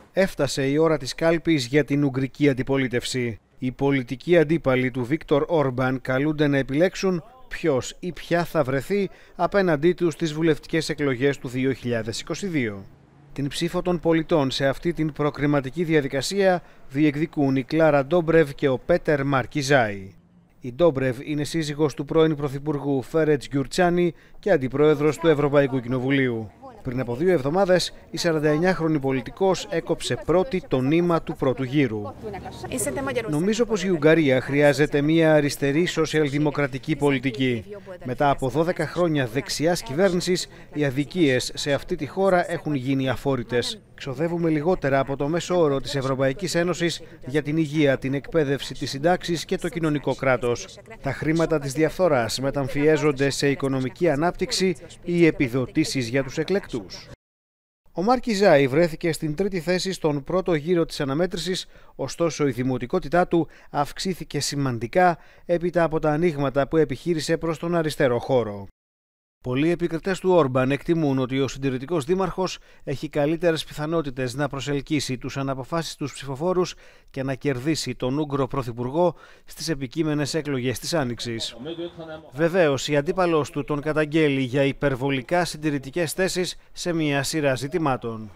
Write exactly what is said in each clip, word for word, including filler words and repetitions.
Έφτασε η ώρα της κάλπης για την ουγγρική αντιπολίτευση. Οι πολιτικοί αντίπαλοι του Βίκτορ Όρμπαν καλούνται να επιλέξουν ποιος ή ποια θα βρεθεί απέναντί τους στις βουλευτικές εκλογές του δύο χιλιάδες είκοσι δύο. Την ψήφο των πολιτών σε αυτή την προκριματική διαδικασία διεκδικούν η Κλάρα Ντόμπρεβ και ο Πέτερ Μαρκιζάη. Η Ντόμπρεβ είναι σύζυγος του πρώην Πρωθυπουργού Φέρετς Γκιουρτσάνι και αντιπρόεδρος του Ευρωπαϊκού Κοινοβουλίου. Πριν από δύο εβδομάδες, η σαρανταεννιάχρονη πολιτικός έκοψε πρώτη το νήμα του πρώτου γύρου. Νομίζω πως η Ουγγαρία χρειάζεται μια αριστερή σοσιαλδημοκρατική πολιτική. Μετά από δώδεκα χρόνια δεξιάς κυβέρνησης, οι αδικίες σε αυτή τη χώρα έχουν γίνει αφόρητες. Ξοδεύουμε λιγότερα από το μέσο όρο της Ευρωπαϊκής Ένωσης για την υγεία, την εκπαίδευση, τις συντάξεις και το κοινωνικό κράτος. Τα χρήματα της διαφθοράς μεταμφιέζονται σε οικονομική ανάπτυξη ή επιδοτήσεις για τους εκλεκτούς. Ο Μαρκιζάη βρέθηκε στην τρίτη θέση στον πρώτο γύρο της αναμέτρησης, ωστόσο η δημοτικότητά του αυξήθηκε σημαντικά έπειτα από τα ανοίγματα που επιχείρησε προς τον αριστερό χώρο. Πολλοί επικριτές του Όρμπαν εκτιμούν ότι ο συντηρητικός δήμαρχος έχει καλύτερες πιθανότητες να προσελκύσει τους αναποφάσιστους ψηφοφόρους και να κερδίσει τον Ούγγρο πρωθυπουργό στις επικείμενες εκλογές της Άνοιξης. Βεβαίως, η αντίπαλος του τον καταγγέλει για υπερβολικά συντηρητικές θέσεις σε μια σειρά ζητημάτων.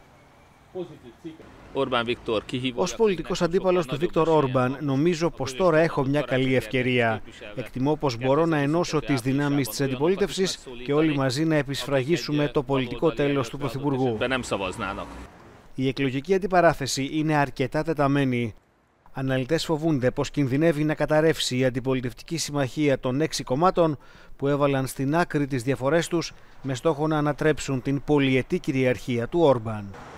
Ως πολιτικός αντίπαλος του Βίκτορ Όρμπαν, νομίζω πως τώρα έχω μια καλή ευκαιρία. Εκτιμώ πως μπορώ να ενώσω τις δυνάμεις της αντιπολίτευσης και όλοι μαζί να επισφραγίσουμε το πολιτικό τέλος του Πρωθυπουργού. Η εκλογική αντιπαράθεση είναι αρκετά τεταμένη. Αναλυτές φοβούνται πως κινδυνεύει να καταρρεύσει η αντιπολιτευτική συμμαχία των έξι κομμάτων που έβαλαν στην άκρη τις διαφορές τους με στόχο να ανατρέψουν την πολυετή κυριαρχία του Όρμπαν.